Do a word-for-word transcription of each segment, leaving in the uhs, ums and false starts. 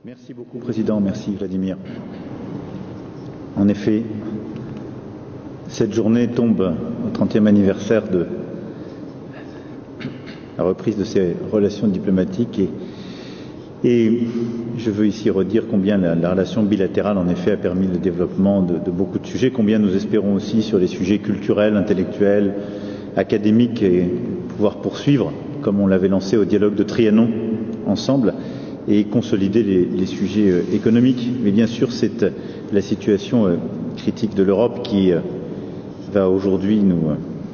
Merci beaucoup, Président. Merci, Vladimir. En effet, cette journée tombe au trentième anniversaire de la reprise de ces relations diplomatiques et, et je veux ici redire combien la, la relation bilatérale, en effet, a permis le développement de, de beaucoup de sujets, combien nous espérons aussi sur les sujets culturels, intellectuels, académiques et pouvoir poursuivre, comme on l'avait lancé au dialogue de Trianon ensemble, et consolider les, les sujets euh, économiques. Mais bien sûr, c'est euh, la situation euh, critique de l'Europe qui euh, va aujourd'hui nous, euh,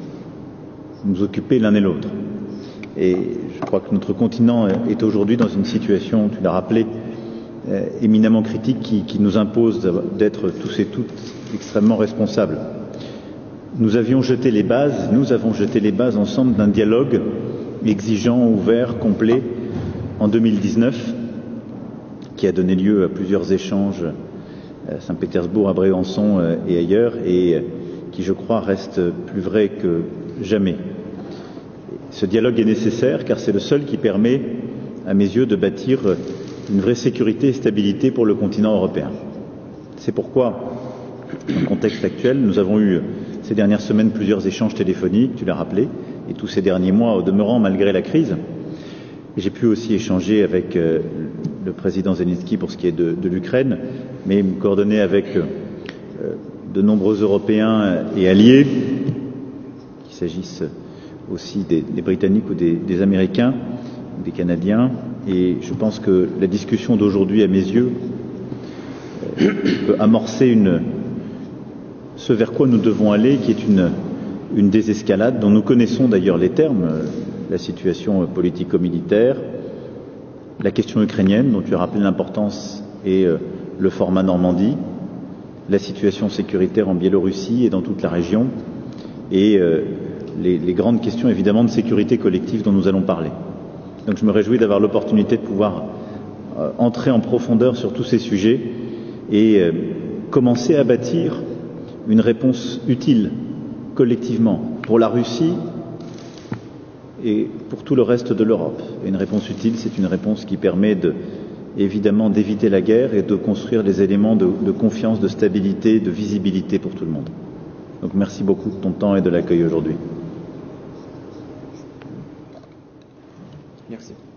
nous occuper l'un et l'autre. Et je crois que notre continent est aujourd'hui dans une situation, tu l'as rappelé, euh, éminemment critique qui, qui nous impose d'être tous et toutes extrêmement responsables. Nous avions jeté les bases, nous avons jeté les bases ensemble d'un dialogue exigeant, ouvert, complet en deux mille dix-neuf, qui a donné lieu à plusieurs échanges à Saint-Pétersbourg, à Brégançon et ailleurs, et qui, je crois, reste plus vrai que jamais. Ce dialogue est nécessaire car c'est le seul qui permet, à mes yeux, de bâtir une vraie sécurité et stabilité pour le continent européen. C'est pourquoi, dans le contexte actuel, nous avons eu ces dernières semaines plusieurs échanges téléphoniques, tu l'as rappelé, et tous ces derniers mois, au demeurant, malgré la crise. J'ai pu aussi échanger avec euh, le président Zelensky pour ce qui est de, de l'Ukraine, mais me coordonner avec euh, de nombreux Européens et alliés, qu'il s'agisse aussi des, des Britanniques ou des, des Américains, ou des Canadiens. Et je pense que la discussion d'aujourd'hui, à mes yeux, euh, peut amorcer une, ce vers quoi nous devons aller, qui est une, une désescalade dont nous connaissons d'ailleurs les termes. La situation politico-militaire, la question ukrainienne dont tu as rappelé l'importance et euh, le format Normandie, la situation sécuritaire en Biélorussie et dans toute la région et euh, les, les grandes questions évidemment de sécurité collective dont nous allons parler. Donc je me réjouis d'avoir l'opportunité de pouvoir euh, entrer en profondeur sur tous ces sujets et euh, commencer à bâtir une réponse utile collectivement pour la Russie et pour tout le reste de l'Europe. Et une réponse utile, c'est une réponse qui permet de, évidemment d'éviter la guerre et de construire les éléments de, de confiance, de stabilité, de visibilité pour tout le monde. Donc merci beaucoup de ton temps et de l'accueil aujourd'hui. Merci.